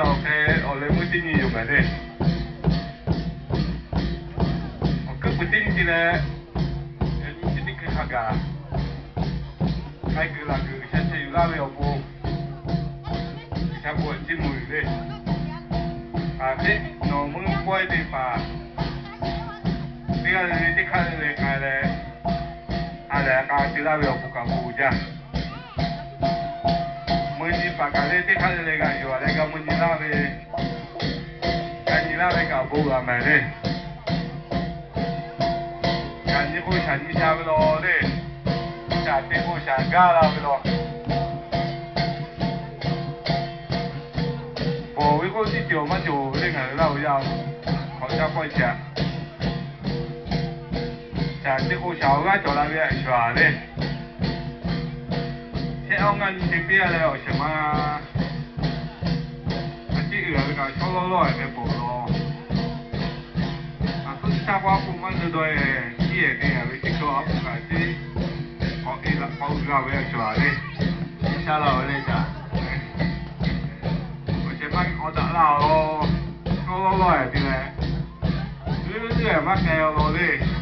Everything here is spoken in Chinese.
OK， 我哋每天用嘅咧。我个不定的咧，你去看个，开个那个现在有那个不，现在不进门咧。啊，这我们不会的吧？你看你看那个咧，啊咧，啊，这那个不干不着。Muni pakale te khale lega yo lega muni lave kanyi lave ka bo la mele kanyi ko shani sha lo de sha te ko sha ga la lo bo wi ko ti jo ma jo le ga la ya ko ja ko cha sha te ko sha ga jo la ya shwa de现在我们这边嘞有什么？这个那个小老的在播咯，啊，都是下瓜不满的多诶，几个点啊，这个啊不干这，哦，伊拉包个不要说嘞，下老嘞咋？我先把我打老咯，小老的对嘞，这个嘛该要老嘞。